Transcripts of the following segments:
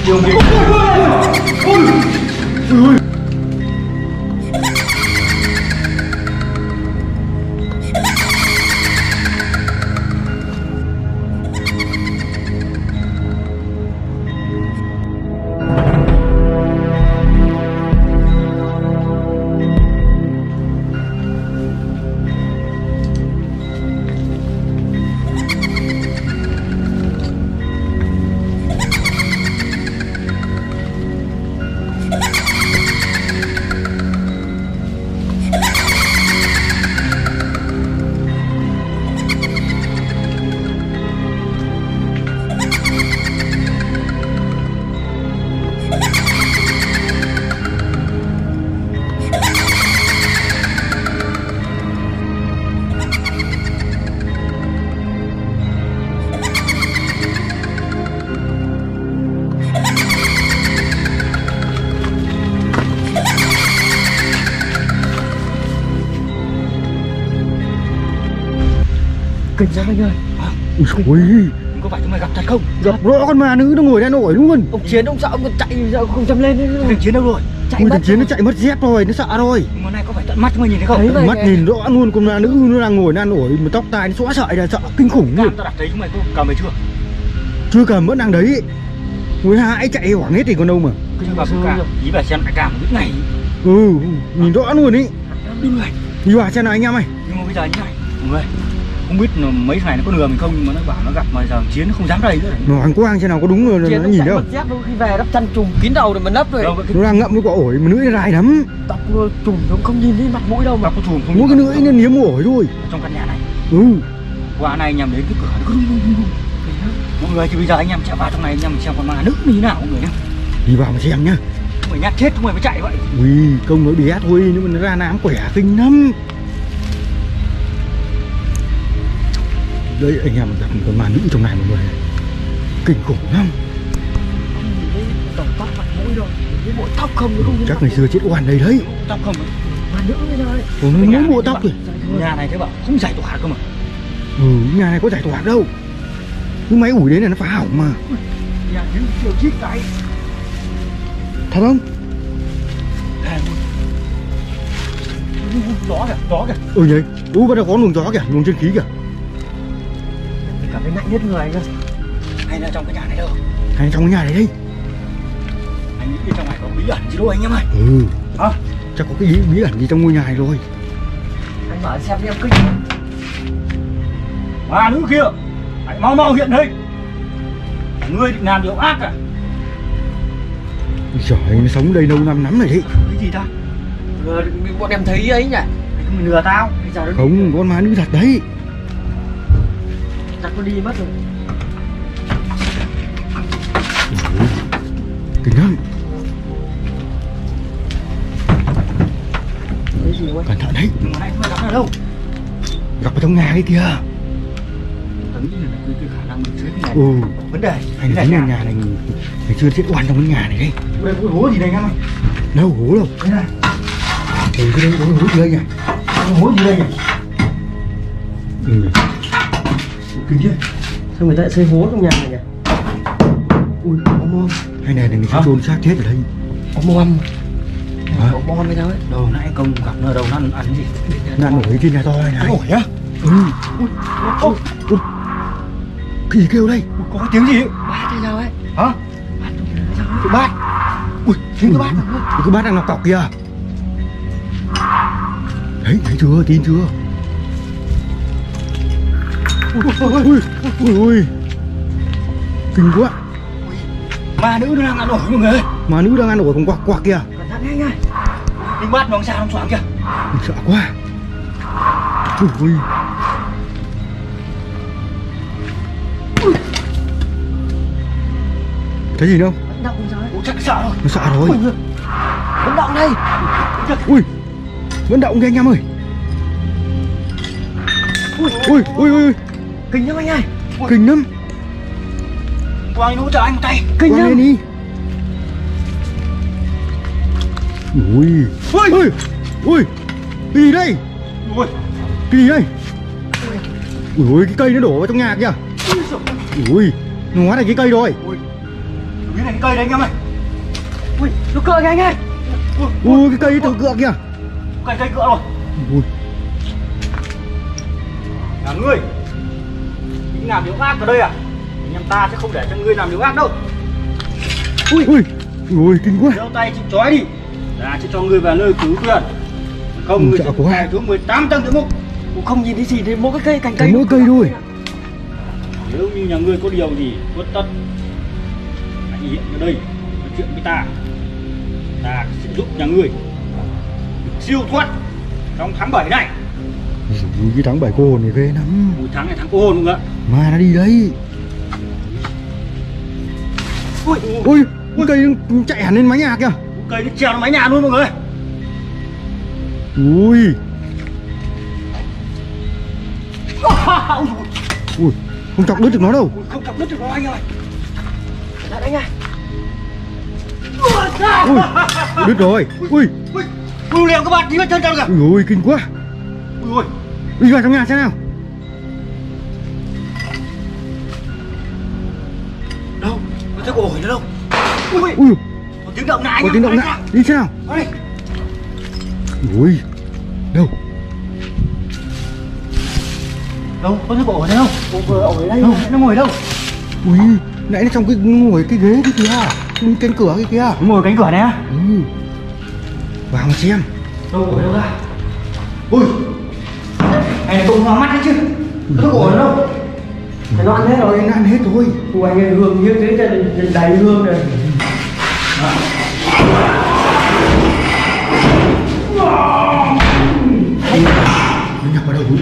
ông kia. Ôi. Kinh ra anh ơi. Ui, có phải chúng mày gặp thật không? gặp rõ con ma nữ nó ngồi đen nổi luôn. Ông Chiến ông sợ ông còn chạy giờ không dám lên nữa. Thằng Chiến đâu rồi? Chạy mất. Thằng Chiến nó chạy mất dép rồi, nó sợ rồi. Món này có phải tận mắt chúng mày nhìn thấy không? Tận mắt nhìn rõ luôn, con ma nữ nó đang ngồi đen nổi mà tóc tai nó xõa sợi là sợ kinh khủng luôn. Tao đặt thấy chúng mày có cầm về chưa? Chưa cầm, vẫn đang đấy. Người hại chạy hoảng hết thì còn đâu mà. Cứ cho vào cả, ý bà xem đại cả một biết ngày. Nhìn rõ luôn ý. Đi người. Đi vào xem nào anh em ơi. Nhưng mà bây giờ như này, mọi người không biết mấy thằng này nó có lừa mình không, nhưng mà nó bảo nó gặp mà giờ Chiến nó không dám đây nữa. Nó hàng quang xem nào có đúng rồi nó nhìn đâu. Dép khi về đắp chăn trùm kín đầu rồi mà nấp rồi. Nó đang ngậm với quả ổi mà lưỡi nó dài lắm. Tóc trùm nó không nhìn thấy mặt mũi đâu mà. Tóc có trùm không. Mỗi cái lưỡi nó liếm ổi thôi. Trong căn nhà này. Qua này nhằm đến cái cửa nó cứ đung. Mọi người thì bây giờ anh em sẽ vào trong này anh em xem con ma nữ như thế nào mọi người nhá. Đi vào mà xem nhá. Chúng mày nhát chết chúng mày mới chạy vậy. Ui, công nó bé thôi nhưng mà nó ra nám quẻ kinh lắm. Đây anh em gặp một con ma nữ trong này mọi người. Kinh khủng lắm. Không nhìn thấy đầu tóc mặt mũi đâu. Cái bộ tóc không nó không. Chắc ngày xưa chết oan đây đấy. Tóc không. Ma nữ đấy thôi. Nó muốn bộ tóc rồi. Nhà này thế bảo không giải tỏa cơ mà. Nhà này có giải tỏa đâu. Cái máy ủi đấy là nó phá hỏng mà. Nhà những chiều chít cái. Thật không? Gió kìa. Nhỉ. Bắt đầu có luồng gió kìa, luồng chân khí kìa. Cảm thấy lạnh nhất người cơ. Hay là trong cái nhà này đâu? Hay là trong cái nhà này đây. Anh nghĩ trong này có bí ẩn gì đâu anh em ơi. Hả? Chắc có cái bí ẩn gì trong ngôi nhà này rồi. Anh bảo xem em kinh. Ma nữ kia, hãy mau hiện đây. Ngươi định làm điều ác à? Trời ơi, nó sống đây lâu năm lắm rồi đấy. Cái gì ta? Bọn em thấy ấy nhỉ? Mày lừa tao. Không, con ma nữ thật đấy. Chắc có đi mất rồi. Kinh lắm. Cái gì vậy? Cẩn thận đấy. Nhưng mà này chúng mày gặp ở đâu? Gặp ở trong nhà đấy kìa. Tớ nghĩ là cái khả năng mình chết cái này. Vấn đề. Hay là chính là nhà này ngày xưa chết oan trong cái nhà này đấy. Đây có hố gì đây anh em ơi? Đâu hố đâu. Đây này. Cái đây có hố gì đây nhỉ? Có hố gì đây nhỉ? Kinh chứ. Sao người ta lại xây hố trong nhà này nhỉ? Ui, có bom. Hay này người ta chôn xác chết ở đây. Có bom. Có bom hay sao ấy? Đâu nãy công gặp nó đâu nó ăn gì? Nó ăn nổi trên nhà to này này. Nổi á? Cái gì kêu đây? Có cái tiếng gì? Bát hay sao ấy? Hả? Bát trong nhà hay sao ấy? Cái bát. Ui, tiếng cái bát. Cái bát đang nọc cọc kìa. Đấy, thấy chưa? Tin chưa? Ui. Kinh quá. Ma nữ nó đang ăn nổi mọi người. Ma nữ đang ăn nổi còn quạc kìa. Cẩn thận nhanh nha. Tiếng bát nó làm sao nó choáng kìa. Sợ quá. Ui. Thấy gì đâu? Vẫn động sao ấy? Ủa chắc sợ rồi. Nó sợ rồi. Vẫn động đây. Ui. Vẫn động kìa anh em ơi. Ui. Kinh lắm anh ơi. Kinh lắm. Quang hỗ trợ anh một tay. Kinh lắm. Lên đi. Ui. Cái gì đây? Cái gì đây? Ui, cái cây nó đổ vào trong nhà kìa. Ui, nó hóa thành cái cây rồi. Cái này cái cây đấy anh em ơi. Ui, nó cựa kìa anh ơi. Ui, cái cây tự cựa kìa. Cây cựa rồi. Ui. Là ngươi định làm điều ác ở đây à? Anh em ta sẽ không để cho ngươi làm điều ác đâu. Ui, ui, kinh quá. Giơ tay chịu trói đi. Ta sẽ cho ngươi vào nơi cứu quyền. Không, ngươi sẽ phải xuống 18 tầng địa ngục. Không nhìn thấy gì thì mỗi cái cây cành cây. Mỗi cây thôi. Nếu như nhà ngươi có điều gì bất tất, hãy hiện ở đây nói chuyện với ta. Ta sẽ giúp nhà ngươi siêu thoát trong tháng 7 này. Ui, cái tháng 7 cô hồn này ghê lắm. Một tháng này tháng cô hồn luôn ạ. Mà nó đi đấy. Ui, ui, cây nó chạy hẳn lên mái nhà kìa. Cây nó treo lên mái nhà luôn mọi người. Ui. Ui, không chọc đứt được nó đâu. Không chọc đứt được nó anh ơi. Lại anh ơi. Ui, đứt rồi. Ui, ui, liều các bạn đi bắt chân cho kìa. Ui, kinh quá. Ui, đi vào trong nhà xem nào. Đâu, có thấy ổi nữa đâu. Ui, có tiếng động lại. Có tiếng động lại. Đi xem nào. Ui, đâu? Đâu, có thấy ổi đâu? Ổi đây. Đâu, nó ngồi đâu? Ui, nãy nó trong cái ngồi cái ghế cái kia, cánh cửa cái kia. Ngồi cánh cửa này á? Ừ. Vào mà xem. Đâu ổi đâu ra? Ui, này là tụng hoa mắt đấy chứ. Có thấy ổi đâu? Thế nó ăn hết rồi. Nó ăn hết rồi. Ui anh ơi, hương như thế đầy hương rồi. Nó nhập vào đâu?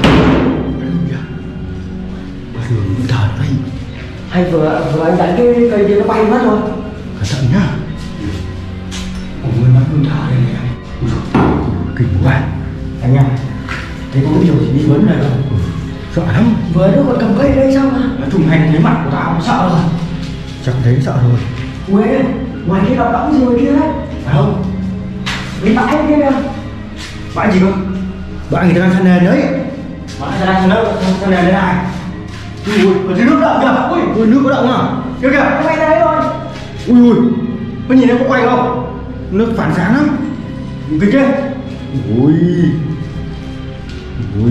Thường cũng thở đây. Hay vừa anh đánh cái cây kia nó bay mất rồi. Cẩn thận nhá. Ôi mắt luôn thở đây này. Ui dồi, kinh quá. Anh em, thấy có điều gì nghi vấn này không? Sợ lắm. Vừa nó còn cầm cây đây sao mà? Nói chung hành thấy mặt của tao cũng sợ rồi. Chắc thấy sợ rồi. Ui, ngoài kia đọc đóng gì ngoài kia đấy? Phải không? Bên bãi kia kìa. Bãi gì cơ? Bãi người ta đang san nền đấy. Bãi ra đây sang nền đây này. Ui, ở dưới nước động kìa. Ui, nước có động à? Kìa kìa. Nó bay ra đấy rồi. Ui, Có nhìn em có quay không? nước phản sáng lắm. Kìa kìa. Ui. Ui.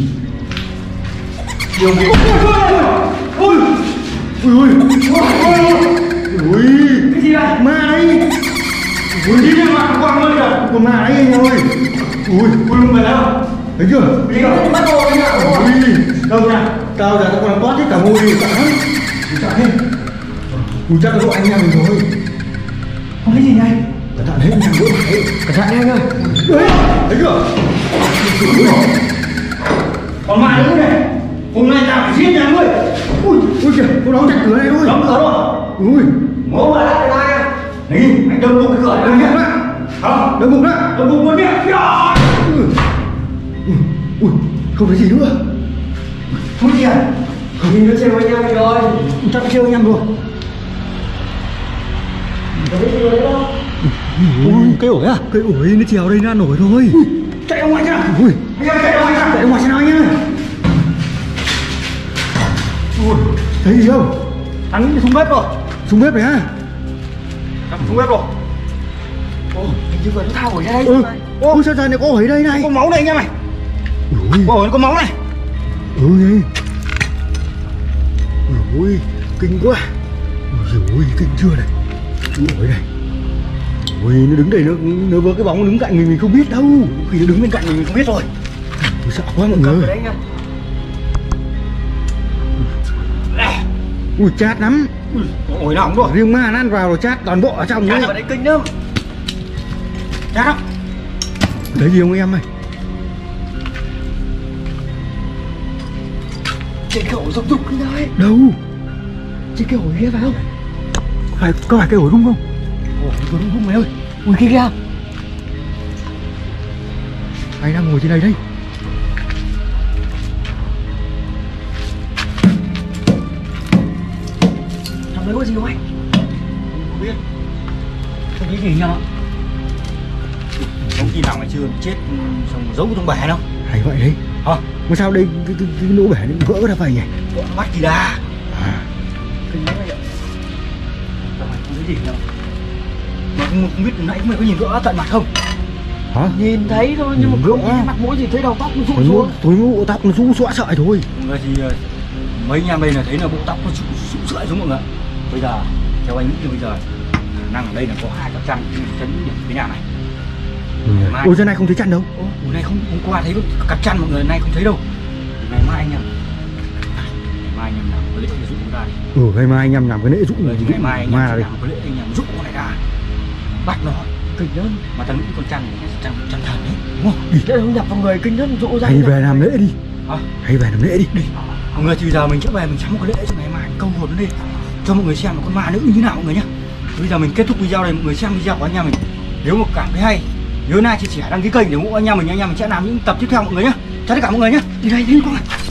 Điều gì? Ui. Ui. Ui. Cái gì đây? Ma đấy. Ui, đi lên mặt quăng luôn kìa. Con ma đấy anh ơi. Ui. Ui, không phải đâu. Thấy chưa? Đi đâu? Bắt đồ đi ạ. Ui. Đâu nha? Tao giờ tao còn toát hết cả mùi sợ lắm. Sợ hết. Ui, chắc là độ anh em mình rồi. Không thấy gì nhỉ anh? Cẩn thận hết nhàng nữa. Cẩn thận anh ơi. Thấy chưa? Còn ma nữa này. Hôm nay tao phải giết nhà ngươi. Ui kìa, cô đóng chặt cửa này thôi. Đóng cửa rồi. Ui. Mổ vào lại đây nha. Đi, anh đâm bụng cái cửa Đâm này. bụng đó. Không, Đâm bụng đó. đâm bụng luôn miệng. Ui, không thấy gì nữa. Thôi kìa. Nhìn nó trêu anh em mình rồi. Chắc nó trêu anh em rồi. Có biết gì đấy đâu. Ui, cái ổi à? Cái ổi nó trèo đây ra nổi thôi. Chạy ra ngoài chứ nào. Ui, Anh em chạy ra ngoài chứ nào. chạy ra ngoài xem nào nhá. Ui, thấy gì không? Hắn đi xuống bếp rồi. Xuống bếp này á? Hắn xuống bếp rồi. Hình như vừa nó thao ổi ra đây. Ôi sao này có ổi đây này? Có máu này anh em này. Ui, Có máu này. nhỉ. Ui, kinh quá. Ui, kinh chưa này. Ủa này. Ui, nó đứng đây nó với cái bóng nó đứng cạnh mình không biết đâu. Khi nó đứng bên cạnh mình không biết rồi. Ui, sợ quá mọi người. Đấy anh ơi. Ui, chát lắm. Ổi nào cũng rồi. Riêng ma nó ăn vào rồi chát toàn bộ ở trong Chát đấy. ở đấy kinh lắm. Chát lắm. Thấy gì không em ơi? Trên cái ổ rục rục cái đấy. Đâu? Trên cái ổ kia phải không? Có phải cái ổi đúng không? Ổi đúng không mày ơi. Ui kia kìa. Ai đang ngồi trên đây đấy? Trong đấy có gì không anh? Không biết. Không biết gì nhau ạ. Không khi nào ngày xưa chết xong giấu trong bể đâu. Hay vậy đấy. Hả? Mà sao đây cái lỗ bể nó vỡ ra vậy nhỉ? Mắt gì đà. À, Kinh lắm anh ạ. cái gì đâu. Mà không biết nãy mày có nhìn rõ tận mặt không? Hả? Nhìn thấy thôi nhưng mà không thấy mặt mũi gì, thấy đầu tóc nó rụng xuống. Thôi bộ tóc nó rũ xõa sợi thôi. Mọi người thì mấy anh em đây là thấy là bộ tóc nó sụn sợi xuống mọi người. Bây giờ theo anh nghĩ thì bây giờ khả năng ở đây là có 2 cặp chăn chấn điểm cái nhà này. Ôi giờ này không thấy chăn đâu. Hôm nay hôm qua thấy cặp chăn mọi người, nay không thấy đâu. Ngày mai anh em làm cái lễ dụ ra đi. Ngày mai anh em làm cái lễ dụ ngày mai anh em làm cái lễ anh em dụ con này ra, bắt nó Kinh lắm. mà thằng con chăn thần đấy, đúng không? Thế không nhập vào người kinh lắm, dụ ra. Hay về làm lễ đi. Hả? Hay về làm lễ đi. Mọi người thì bây giờ mình sẽ về mình sắm một cái lễ cho ngày mai câu hồn nó lên cho mọi người xem là con ma nữ như thế nào mọi người nhé. Bây giờ mình kết thúc video này, mọi người xem video của anh em mình. Nếu mà cảm thấy hay nhớ like chia sẻ đăng ký kênh để ủng hộ anh em mình sẽ làm những tập tiếp theo mọi người nhé. Chào tất cả mọi người nhé. Đi đây đi con.